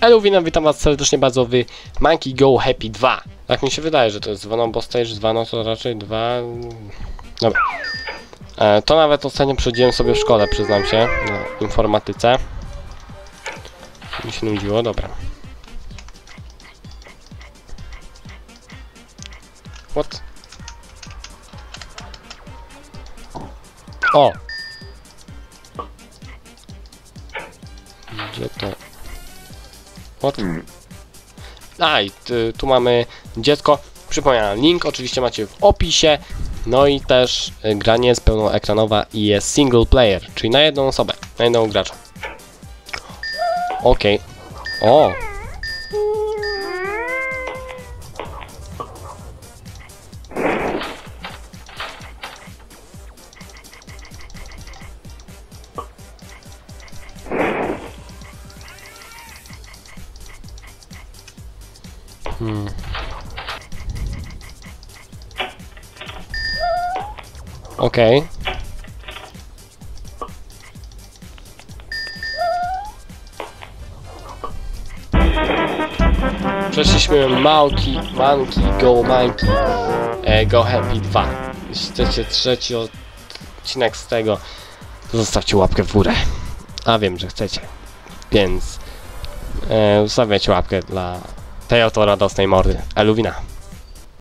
Eluwina, witam was serdecznie bardzo w Monkey Go Happy 2. Tak mi się wydaje, że to jest 2, no bo Stage 2, no to raczej 2... Dobra. To nawet ostatnio przechodziłem sobie w szkole, przyznam się, na informatyce. Mi się nudziło, dobra. What? O! Gdzie to? What? A i tu mamy dziecko. Przypominam, link oczywiście macie w opisie. No i też granie jest pełnoekranowa i jest single player, czyli na jedną osobę, na jednego gracza. Okej. O! Okej. Przeszliśmy Monkey Go Happy 2. Jeśli chcecie trzeci odcinek z tego, to zostawcie łapkę w górę. A wiem, że chcecie. Więc zostawiacie łapkę dla tej oto radosnej mordy. Eluwina.